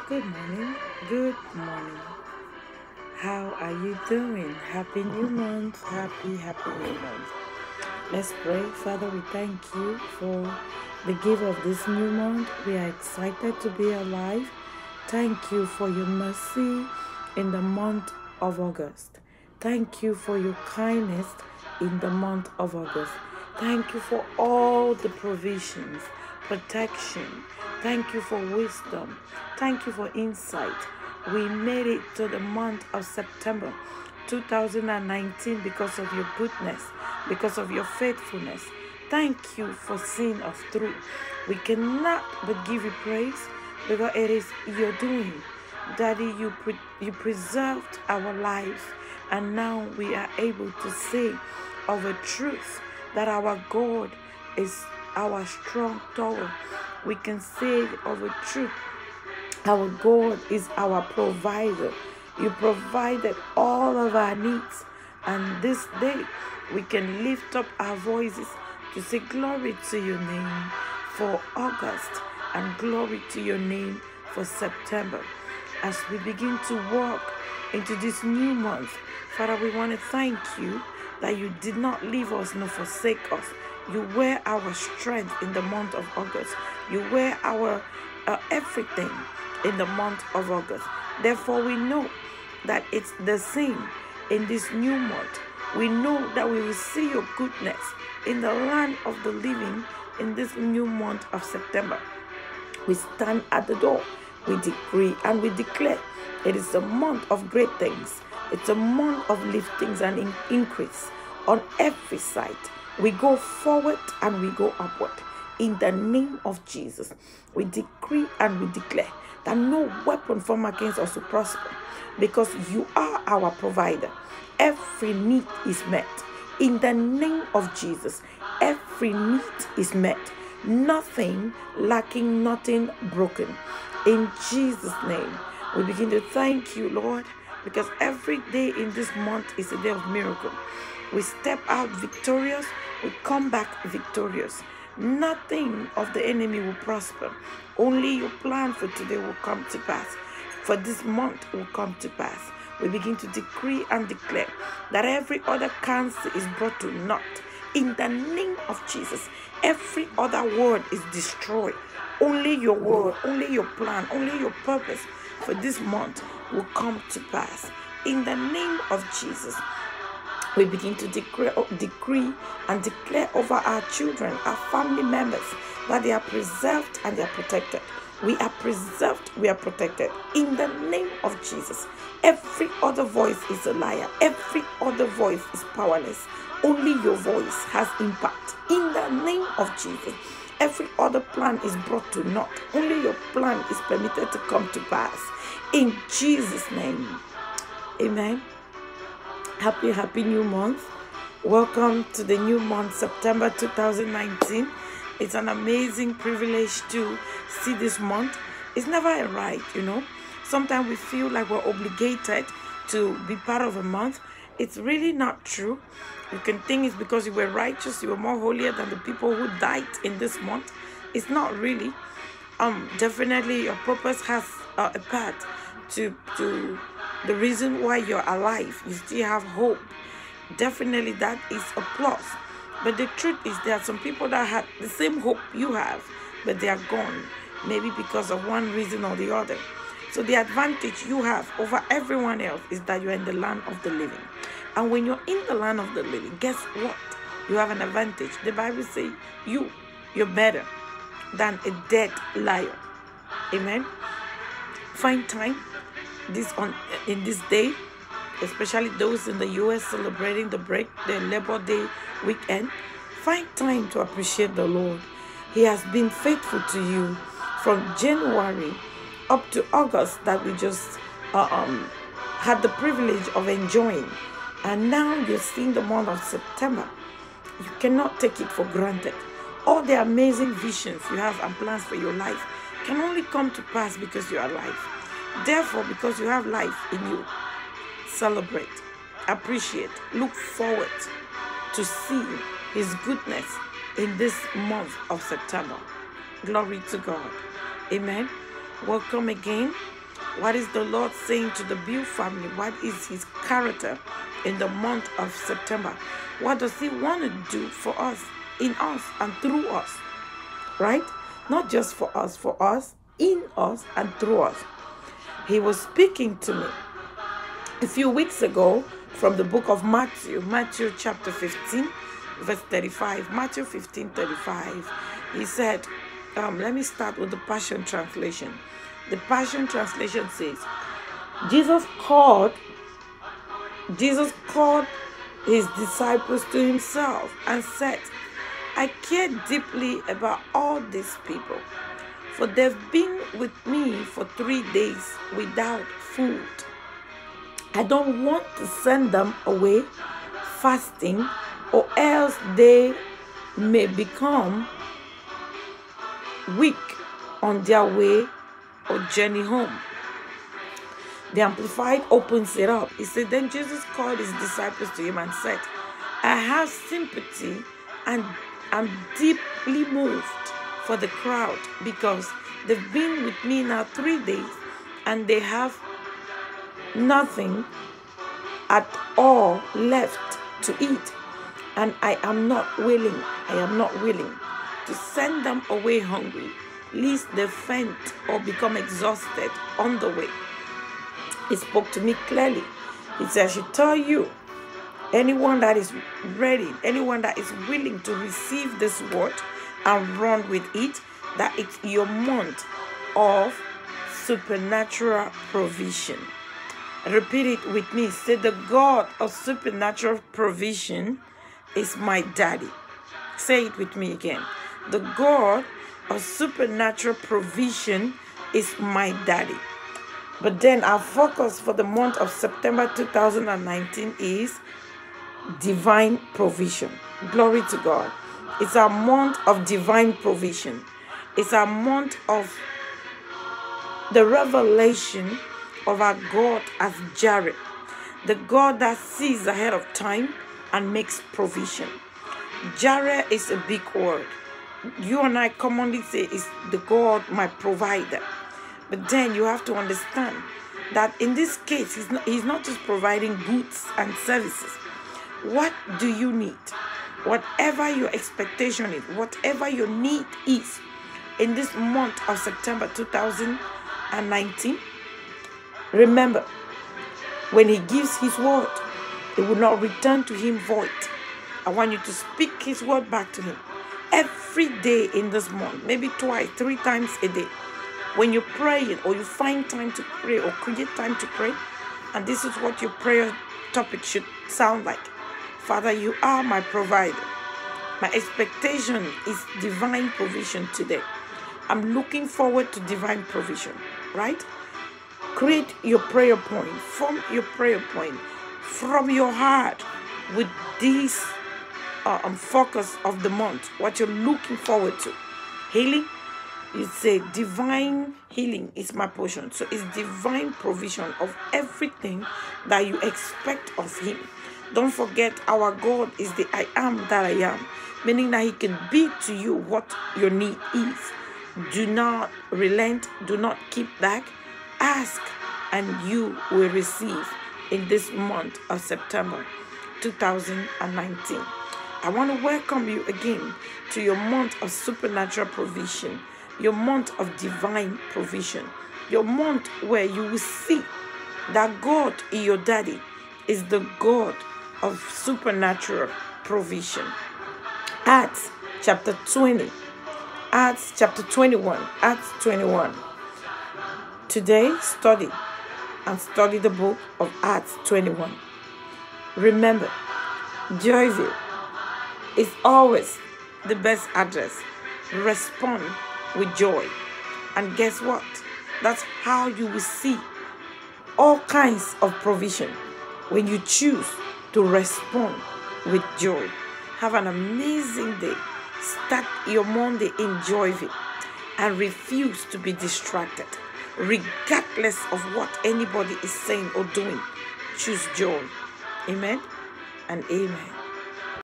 Good morning. Good morning. How are you doing? Happy new month. Happy new month. Let's pray. Father, we thank you for the gift of this new month. We are excited to be alive. Thank you for your mercy in the month of August. Thank you for your kindness in the month of August. Thank you for all the provisions, protection. Thank you for wisdom. Thank you for insight. We made it to the month of September 2019 because of your goodness, because of your faithfulness. Thank you for seeing us through. We cannot but give you praise because it is your doing. Daddy, you preserved our lives, and now we are able to say of a truth that our God is our strong tower. We can say of a truth, our God is our provider. You provided all of our needs, and this day we can lift up our voices to say glory to your name for August and glory to your name for September. As we begin to walk into this new month, Father, we want to thank you that you did not leave us nor forsake us. You were our strength in the month of August. You were our everything in the month of August. Therefore, we know that it's the same in this new month. We know that we will see your goodness in the land of the living in this new month of September. We stand at the door. We decree and we declare it is a month of great things. It's a month of liftings and increase on every side. We go forward and we go upward. In the name of Jesus, we decree and we declare that no weapon formed against us will prosper, because you are our provider. Every need is met. In the name of Jesus, every need is met. Nothing lacking, nothing broken. In Jesus' name, we begin to thank you, Lord, because every day in this month is a day of miracle. We step out victorious, we come back victorious. Nothing of the enemy will prosper. Only your plan for today will come to pass. For this month will come to pass. We begin to decree and declare that every other counsel is brought to naught. In the name of Jesus, every other word is destroyed. Only your word, only your plan, only your purpose for this month will come to pass. In the name of Jesus, we begin to decree and declare over our children, our family members, that they are preserved and they are protected. We are preserved, we are protected. In the name of Jesus, every other voice is a liar. Every other voice is powerless. Only your voice has impact. In the name of Jesus, every other plan is brought to naught. Only your plan is permitted to come to pass. In Jesus' name, amen. Happy new month. Welcome to the new month, September 2019. It's an amazing privilege to see this month. It's never a right, Sometimes we feel like we're obligated to be part of a month. It's really not true. You can think it's because you were righteous, you were more holier than the people who died in this month. It's not really. Definitely your purpose has a part to the reason why you're alive. You still have hope. Definitely that is a plus. But the truth is there are some people that had the same hope you have, but they are gone, maybe because of one reason or the other. So the advantage you have over everyone else is that you're in the land of the living. And when you're in the land of the living, guess what? You have an advantage. The Bible says you're better than a dead liar. Amen. Find time in this day, especially those in the US celebrating the Labor Day weekend. Find time to appreciate the Lord. He has been faithful to you from January up to August that we just had the privilege of enjoying. And now you're seeing the month of September. You cannot take it for granted. All the amazing visions you have and plans for your life can only come to pass because you are alive. Therefore, because you have life in you, celebrate, appreciate, look forward to see His goodness in this month of September. Glory to God. Amen. Welcome again. What is the Lord saying to the Bill family? What is his character in the month of September? What does he want to do for us, in us, and through us? Right? Not just for us, in us, and through us. He was speaking to me a few weeks ago from the book of Matthew chapter 15, verse 35. Matthew 15, 35. He said, let me start with the Passion Translation. The Passion Translation says, Jesus called his disciples to himself and said, I care deeply about all these people, for they've been with me for 3 days without food. I don't want to send them away fasting, or else they may become weak on their way or journey home. The Amplified opens it up. He said, then Jesus called his disciples to him and said, I have sympathy and I'm deeply moved for the crowd, because they've been with me now 3 days and they have nothing at all left to eat. And I am not willing to send them away hungry, lest they faint or become exhausted on the way. He spoke to me clearly. He said, I should tell you, anyone that is ready, anyone that is willing to receive this word and run with it, that it's your month of supernatural provision. Repeat it with me. Say, the God of supernatural provision is my daddy. Say it with me again. The God of supernatural provision is my daddy. But then our focus for the month of September 2019 is divine provision. Glory to God. It's our month of divine provision. It's our month of the revelation of our God as Jireh, the God that sees ahead of time and makes provision. Jireh is a big word. You and I commonly say is the God, my provider. But then you have to understand that in this case, he's not just providing goods and services. What do you need? Whatever your expectation is, whatever your need is in this month of September 2019, remember, when he gives his word, it will not return to him void. I want you to speak his word back to him every day in this month, maybe twice, 3 times a day. When you're praying, or you find time to pray, or create time to pray, and this is what your prayer topic should sound like. Father, you are my provider. My expectation is divine provision today. I'm looking forward to divine provision, right? Create your prayer point, form your prayer point from your heart with this focus of the month, what you're looking forward to. Healing, you say divine healing is my portion. So it's divine provision of everything that you expect of him. Don't forget, our God is the I am that I am, meaning that he can be to you what your need is. Do not relent, do not keep back. Ask and you will receive in this month of September 2019. I want to welcome you again to your month of supernatural provision, your month of divine provision, your month where you will see that God, your daddy, is the God of supernatural provision. Acts chapter 20, Acts chapter 21, Acts 21. Today, study the book of Acts 21. Remember, Joyville is always the best address. Respond with joy. And guess what? That's how you will see all kinds of provision when you choose to respond with joy. Have an amazing day. Start your Monday in Joyville and refuse to be distracted. Regardless of what anybody is saying or doing, choose joy. Amen and amen.